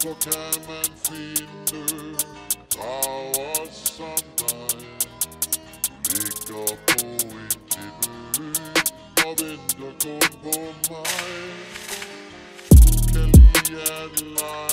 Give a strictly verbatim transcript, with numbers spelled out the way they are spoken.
så kan man finde drager som dig. Du ligger på en klippe og venter kun på mig. Du kan lide at lege